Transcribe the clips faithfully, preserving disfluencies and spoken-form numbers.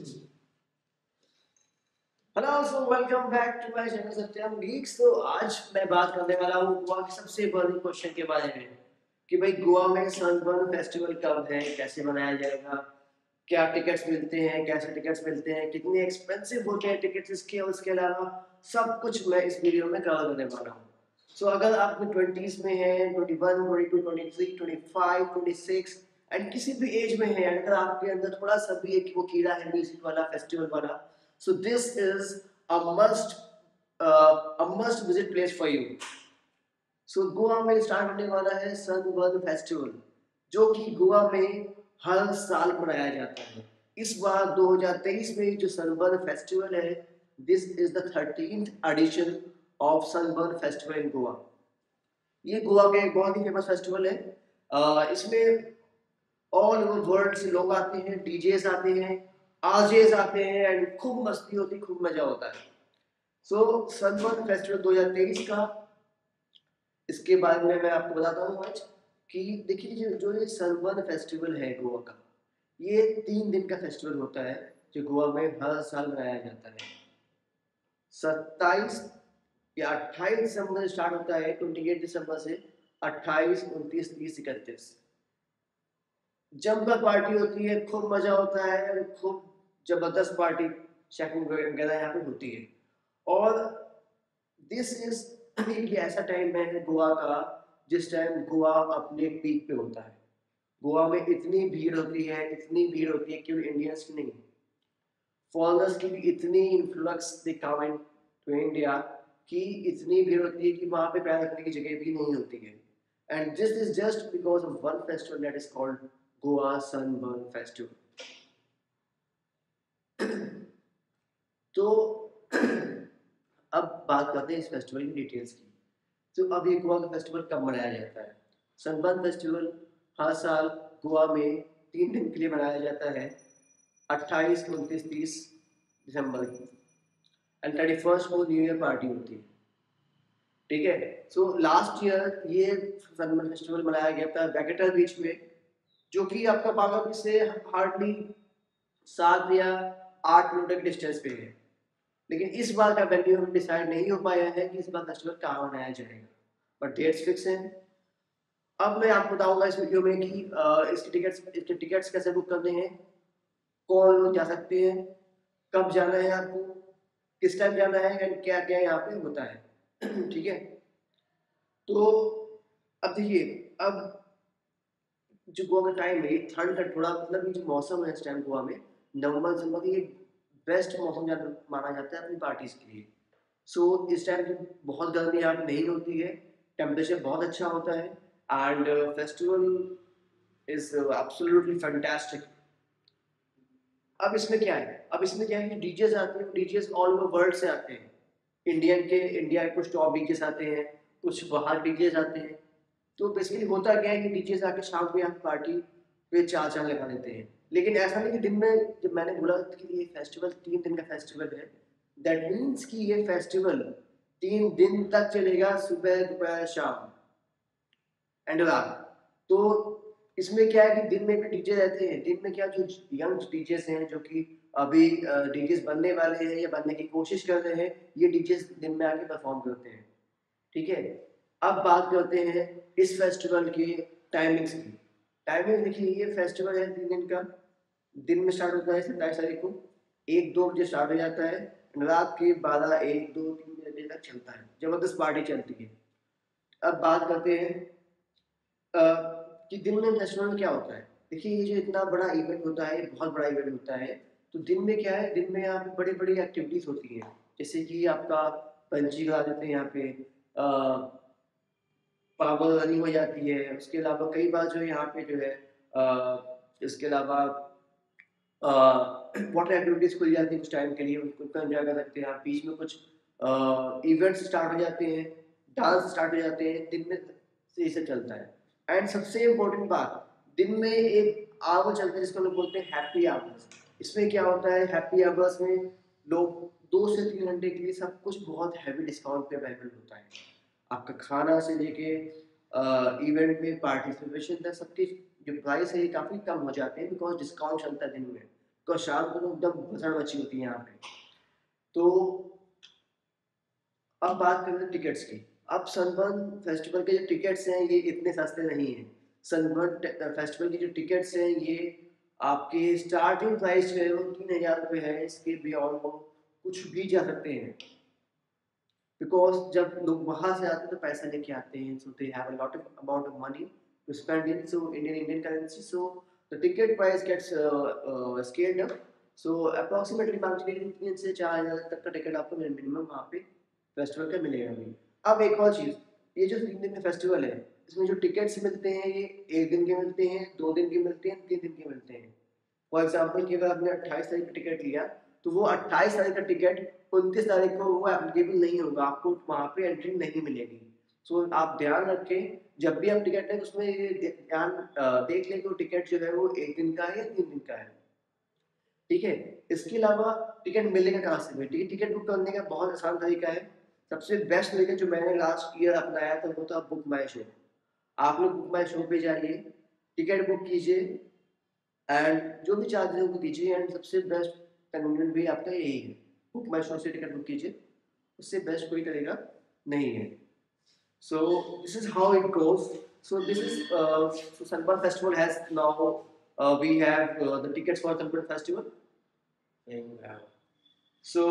Hello so welcome back to my channel Satyam leaks. तो आज मैं बात करने वाला हूँ गोवा के सबसे बड़ी क्वेश्चन के बारे में कि भाई गोवा में सनबर्न फेस्टिवल कब है, कैसे मनाया जाएगा, क्या टिकट्स मिलते हैं, कैसे टिकट्स मिलते हैं, कितने एक्सपेंसिव होते हैं टिकट्स इसके और उसके अलावा सब कुछ मैं इस वीडियो में कवर करने वाला हूँ। सो so, अगर आप अपने ट्वेंटीज़ में हैं, twenty one, twenty two, twenty three, twenty five, twenty six and किसी भी एज में है, अगर आपके अंदर थोड़ा सा भी एक वो कीड़ा है म्यूजिक वाला, फेस्टिवल वाला, so this is a must uh, a must visit place for you. So Goa में स्टार्ट होने वाला है सनबर्न फेस्टिवल, जो कि गोवा में हर साल मनाया जाता है। इस बार दो हज़ार तेईस में जो सनबर्न फेस्टिवल है, this is the thirteenth edition of Sunburn festival in Goa. ये गोवा का एक बहुत ही फेमस फेस्टिवल है। uh, इसमें ऑल ओवर वर्ल्ड से लोग आते हैं, डीजेस आते हैं, आरजेस आते हैं एंड खूब मस्ती होती है, खूब मजा होता है। सो सनबर्न फेस्टिवल दो हज़ार तेईस का, इसके बारे में मैं आपको बताता हूँ आज कि देखिए जो जो ये सनबर्न फेस्टिवल है गोवा का, ये तीन दिन का फेस्टिवल होता है जो गोवा में हर साल मनाया जाता है। सत्ताईस या अट्ठाईस दिसंबर से स्टार्ट होता है, अट्ठाईस दिसंबर से अट्ठाईस, उनतीस, तीस, इकतीस जमकर पार्टी होती है, खूब मजा होता है, खूब जबरदस्त पार्टी शेकिंग वगैरह यहाँ पे होती है। और दिस इज एक ऐसा टाइम है गोवा का जिस टाइम गोवा अपने पीक पे होता है। गोवा में इतनी भीड़ होती है, इतनी भीड़ होती है कि इंडियंस की नहीं, फॉरेनर्स की भी इतनी influx they come in to India कि इतनी भीड़ होती है कि वहाँ पे पैर रखने की जगह भी नहीं होती है। And this is just because of one festival that is called Goa Sunburn festival. तो अब बात करते हैं इस फेस्टिवल की डिटेल्स की। तो अब ये गोवा का फेस्टिवल कब मनाया जाता है? सनबर्न फेस्टिवल हर साल गोवा में तीन दिन के लिए मनाया जाता है, अट्ठाईस, उनतीस, तीस दिसंबर की। एंड थर्टी फर्स्ट को न्यू ईयर पार्टी होती है। ठीक है। सो लास्ट ईयर ये सनबर्न फेस्टिवल मनाया गया था वेकेटर बीच में, जो कि आपका बागा बीच से हार्डली सात या आठ किलोमीटर की डिस्टेंस पे है। लेकिन इस बार का वेन्यू हम डिसाइड नहीं हो पाया है कि इस बार फेस्टिवल कहाँ मनाया जाएगा, बट डेट्स फिक्स हैं। अब मैं आपको बताऊंगा इस वीडियो में कि अ, इसकी टिकट्स इसके टिकट्स कैसे बुक करने हैं, कौन लोग जा सकते हैं, कब जाना है आपको, किस टाइम जाना है एंड क्या क्या यहाँ पे होता है। ठीक है। तो अब देखिए, अब जो गोवा का टाइम है, ठंड का थोड़ा मतलब ये जो मौसम है इस टाइम गोवा में, नवंबर दिसंबर ये बेस्ट मौसम माना जाता है अपनी पार्टीज के लिए। सो so, इस टाइम तो बहुत गर्मी यहाँ पे नहीं होती है, टेम्परेचर बहुत अच्छा होता है and festival is absolutely fantastic. अब इसमें क्या है, अब इसमें क्या है कि डीजेस आते हैं, डीजेस ऑल ओवर वर्ल्ड से आते हैं। इंडियन के इंडिया के कुछ टॉप डीजेस आते हैं, कुछ बाहर डीजेस आते हैं। तो बेसिकली होता क्या है कि डीजेस आके शाम को यहाँ पार्टी पे चार चांद लगा देते हैं। लेकिन ऐसा नहीं कि दिन में, जब मैंने बोला कि ये फेस्टिवल तीन दिन का फेस्टिवल है, दैट मीन्स कि ये फेस्टिवल तीन दिन तक चलेगा, सुबह दोपहर शाम एंड रात। तो इसमें क्या है कि दिन में भी डीजे रहते हैं, दिन में क्या जो यंग डीजेस हैं जो कि अभी डीजेस बनने वाले हैं या बनने की कोशिश कर रहे हैं, ये डीजेस दिन में आके परफॉर्म करते हैं। ठीक है। अब बात करते हैं इस फेस्टिवल की टाइमिंग्स की। टाइमिंग देखिए, ये फेस्टिवल है तीन दिन का। दिन में स्टार्ट होता है सत्ताईस तारीख को, एक दो बजे स्टार्ट हो जाता है, रात के बारह, एक, दो, तीन बजे तक चलता है, जबरदस्त पार्टी चलती है। अब बात करते हैं अ, कि दिन में फेस्टिवल में क्या होता है। देखिए, ये जो इतना बड़ा इवेंट होता है, ये बहुत बड़ा इवेंट होता है। तो दिन में क्या है, दिन में यहाँ पे बड़ी बड़ी एक्टिविटीज होती हैं, जैसे कि आपका पंची लगा देते हैं यहाँ पे, पावर रनिंग हो जाती है। उसके अलावा कई बार जो यहाँ पे जो है अ, इसके अलावा वाटर एक्टिविटीज खुल जाती है कुछ टाइम के लिए, उनको एंजॉय कर सकते हैं आप। बीच में कुछ इवेंट्स स्टार्ट हो जाते हैं, डांस स्टार्ट हो जाते हैं, दिन में से इसे चलता है। एंड सबसे इम्पोर्टेंट बात, दिन में एक आवर चलता है जिसको लोग बोलते हैं हैप्पी आवर्स। इसमें क्या होता है, हैप्पी आवर्स में लोग दो से तीन घंटे के लिए सब कुछ बहुत हैवी डिस्काउंट पे अवेलेबल होता है। आपका खाना से लेके इवेंट में पार्टिसिपेशन तक सबकी जो प्राइस है ये काफ़ी कम हो जाते हैं, बिकॉज डिस्काउंट चलता है दिन में। तो शाम को एकदम भसड़ मची होती है यहाँ पे। तो अब बात करते हैं टिकट्स की। अब सनबर्न फेस्टिवल के जो टिकट्स हैं ये इतने सस्ते नहीं हैं। सनबर्न फेस्टिवल की जो टिकट्स हैं ये आपके स्टार्टिंग प्राइस जो है वो तीन हज़ार रुपये है, इसके बियॉन्ड वो कुछ भी जा सकते हैं। बिकॉज़ जब लोग वहाँ से आते हैं तो पैसा लेके आते हैं, so they have a lot of amount of money to spend in so Indian Indian currency, so the ticket price gets scaled up. So approximately मान के चलिए तीन से चार हज़ार तक का टिकट आपको मिनिमम वहाँ पे फेस्टिवल का मिलेगा भी। अब एक और चीज़, ये जो तीन दिन का फेस्टिवल है, इसमें जो टिकट्स मिलते हैं ये एक दिन के मिलते हैं, दो दिन के मिलते हैं, तीन दिन के मिलते हैं। फॉर एग्जाम्पल कि अगर आपने अट्ठाईस तारीख का टिकट लिया तो वो अट्ठाईस तारीख का टिकट उनतीस तारीख को वो एप्लीकेबल नहीं होगा, आपको वहाँ पे एंट्री नहीं मिलेगी। सो so, आप ध्यान रखें जब भी आप टिकट लें उसमें ये ध्यान देख लें कि वो टिकट जो है वो एक दिन का है या तीन दिन का है। ठीक है, इसके अलावा टिकट मिलेगा कहाँ से भाई? टिकट टिकट बुक करने का बहुत आसान तरीका है। सबसे बेस्ट तरीका जो मैंने लास्ट ईयर अपनाया था वो था बुक माई शो। आप लोग बुक माई शो पे जाइए, टिकट बुक कीजिए एंड जो भी चार्जेस है वो दीजिए, एंड सबसे बेस्ट कन्वीनियंट वे आपका यही है, बुक माई शो से टिकट बुक कीजिए, उससे बेस्ट कोई तरीका नहीं है। So this is how it goes. So this is so Sunburn festival has now we have the tickets for Sunburn festival. So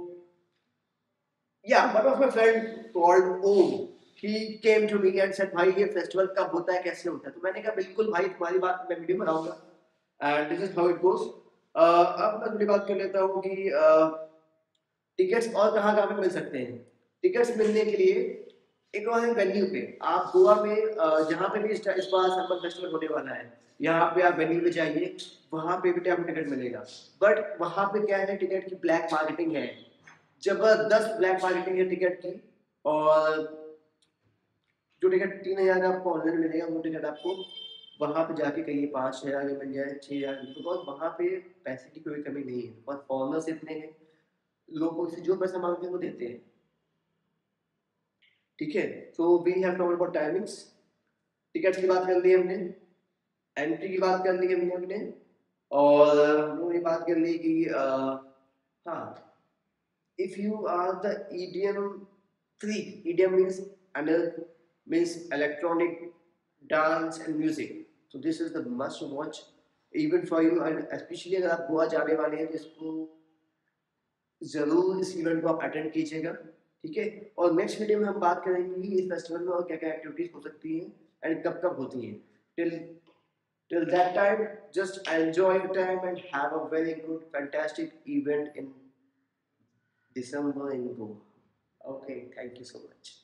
yeah, one of my friend called Om, he came to me and said भाई ये festival कब होता है, कैसे होता है? तो मैंने कहा बिल्कुल भाई तुम्हारी बात मैं वीडियो बनाऊंगा and this is how it goes. अब मैं थोड़ी बात कर लेता हूँ कि टिकट्स और कहाँ कहाँ पे मिल सकते हैं। टिकट्स मिलने के लिए एक और है वेन्यू पे। आप गोवा में uh, जहाँ पे भी इस इस बार सनबर्न फेस्टिवल होने वाला है यहाँ पे आप वेन्यू पे जाइए, वहाँ पे भी आपको टिकट मिलेगा। बट वहाँ पे क्या है, टिकट की ब्लैक मार्केटिंग है, जबरदस्त ब्लैक मार्केटिंग है टिकट की। और जो टिकट तीन हजार का आपको ऑनलाइन मिलेगा वो टिकट आपको वहाँ पे जाके कहिए पाँच हजार में मिल जाए, छः हजार में, बिकॉज वहाँ पे पैसे की कोई कमी नहीं है और फॉरनर्स इतने हैं, लोगों से जो पैसा मांगते हैं वो देते हैं। ठीक है, so we have talked about timings. Tickets की बात कर ली हमने, एंट्री की बात कर ली हमने हमने और हम लोगों ने बात कर ली कि uh, हाँ, if you are the E D M freak, E D M means under means electronic dance and music. So this is the must watch event for you, and especially अगर आप गोवा जाने वाले हैं तो इसको जरूर इस इवेंट को आप अटेंड कीजिएगा। ठीक है, और नेक्स्ट वीडियो में हम बात करेंगे कि इस फेस्टिवल में और क्या क्या एक्टिविटीज हो सकती हैं एंड कब कब होती हैं। Till till that time, just enjoy your time and have a very good fantastic event in December in Goa. Okay, thank you so much.